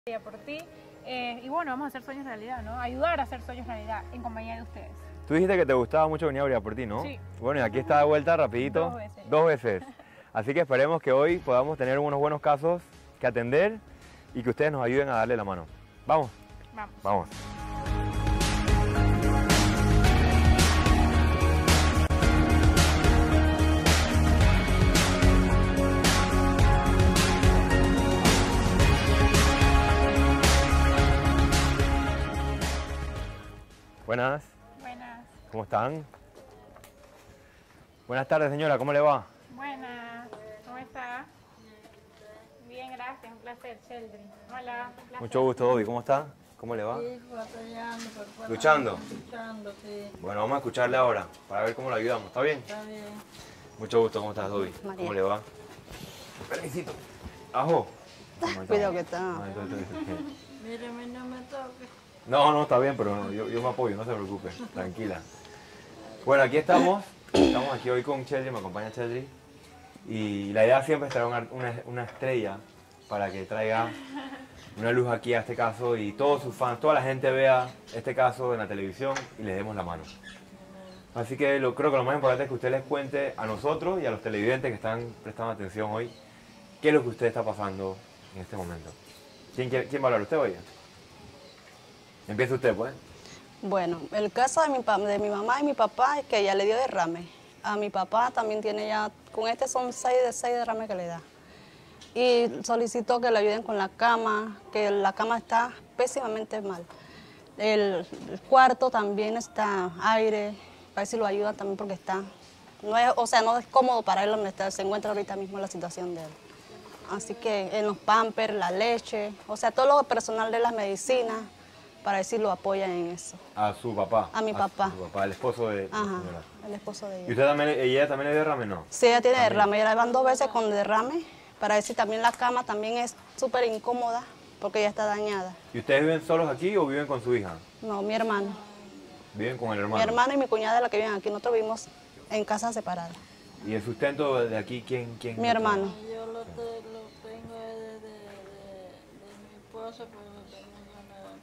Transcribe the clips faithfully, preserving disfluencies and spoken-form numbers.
por ti. Eh, y bueno, vamos a hacer sueños realidad, ¿no? Ayudar a hacer sueños realidad en compañía de ustedes. Tú dijiste que te gustaba mucho venir a Brilla por ti, ¿no? Sí. Bueno, y aquí está de vuelta rapidito. Dos veces. Dos veces. Así que esperemos que hoy podamos tener unos buenos casos que atender y que ustedes nos ayuden a darle la mano. ¿Vamos? Vamos. Vamos. Buenas. Buenas. ¿Cómo están? Buenas tardes, señora. ¿Cómo le va? Buenas. ¿Cómo está? Bien, gracias. Un placer, Sheldry. Hola. Un placer. Mucho gusto, Dobby. ¿Cómo está? ¿Cómo le va? Sí, batallando, pero bueno, ¿Luchando? Luchando, sí. Bueno, vamos a escucharle ahora para ver cómo lo ayudamos. ¿Está bien? Está bien. Mucho gusto. ¿Cómo estás, Dobby? María. ¿Cómo le va? Permisito. Ajo. Cuidado que está. No, entonces, entonces, Mírame, no me toques. No, no, está bien, pero yo, yo me apoyo, no se preocupe, tranquila. Bueno, aquí estamos, estamos aquí hoy con Sheldry, me acompaña Sheldry, y la idea siempre es traer una, una, una estrella para que traiga una luz aquí a este caso y todos sus fans, toda la gente vea este caso en la televisión y les demos la mano. Así que lo, creo que lo más importante es que usted les cuente a nosotros y a los televidentes que están prestando atención hoy qué es lo que usted está pasando en este momento. ¿Quién, quiere- quién va a hablar? ¿Usted o ella? Empieza usted, pues. Bueno, el caso de mi, pa- de mi mamá y mi papá es que ella le dio derrame. A mi papá también tiene ya, con este son seis de seis derrames que le da. Y solicitó que le ayuden con la cama, que la cama está pésimamente mal. El, el cuarto también está aire, para ver si lo ayudan también porque está, no es, o sea, no es cómodo para él donde está, se encuentra ahorita mismo la situación de él. Así que en los pampers, la leche, o sea, todo lo personal de las medicinas, para ver si lo apoyan en eso. A su papá. A mi su- papá. su papá, el esposo de la Ajá, señora. el esposo de ¿Y ella. usted también, ella también le dio derrame? No. Sí, ella tiene También. derrame, ella la van dos veces con derrame, para ver si también la cama también es súper incómoda, porque ella está dañada. ¿Y ustedes viven solos aquí o viven con su hija? No, mi hermano. Viven con el hermano. Mi hermano y mi cuñada es la que viven aquí, nosotros vivimos en casas separadas. ¿Y el sustento de aquí quién? quién Mi hermano. Yo lo, te- lo tengo de, de, de, de mi esposa, pero lo tengo ganado.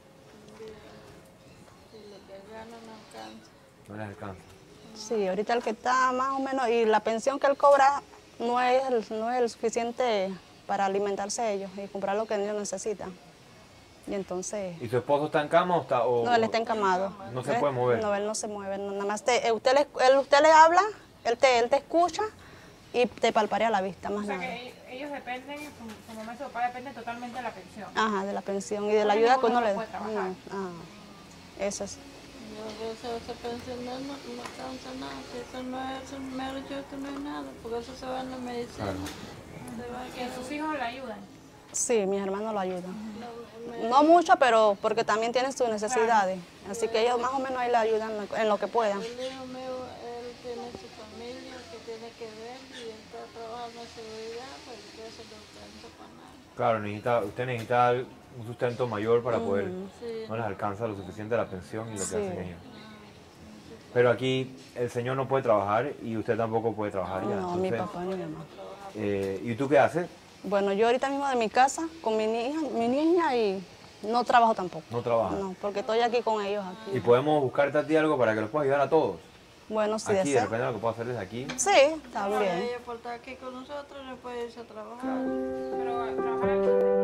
Y lo que gano no alcanza. No les alcanza. Sí, ahorita el que está más o menos, y la pensión que él cobra no es el, no es el suficiente para alimentarse ellos y comprar lo que ellos necesitan. Y entonces, ¿Y su esposo está en cama o está...? O, no, él está encamado. No se Él- puede mover. No, él no se mueve, no, nada más te, eh, usted, le, él- usted le habla, él te, él te escucha y te palparea la vista, más O sea nada. que ellos dependen, su, su mamá y su papá dependen totalmente de la pensión. Ajá, de la pensión y de la Ay, ayuda no, que uno no le puede da. trabajar. No, ah, eso es. Yo a veces esa pensión no, no no alcanza nada. Si eso no es, eso me lo yo, no es nada, porque eso se va en la medicina. Se va a Que quedar- sus hijos le ayudan. Sí, mis hermanos lo ayudan. No mucho, pero porque también tienen sus necesidades. Así que ellos más o menos ahí le ayudan en lo- en lo que puedan. El hijo mío, él tiene su familia que tiene que ver y él está trabajando en seguridad, pues que eso no alcanza para nada. Claro, necesita, usted necesita un sustento mayor para poder... Sí. No les alcanza lo suficiente la pensión y lo que Sí. hacen ellos. Pero aquí el señor no puede trabajar y usted tampoco puede trabajar ya. No, mi Entonces, papá ni mi mamá. eh, ¿y tú qué haces? Bueno, yo ahorita mismo de mi casa con mi niña, mi niña y no trabajo tampoco. No trabajas. No, porque estoy aquí con ellos aquí. ¿Y podemos buscarte a ti algo para que los puedas ayudar a todos? Bueno, si Aquí, de desea. repente lo que puedo hacer desde aquí. Sí, está bien. Ella por estar aquí con nosotros no puede irse a trabajar. Pero trabajar aquí.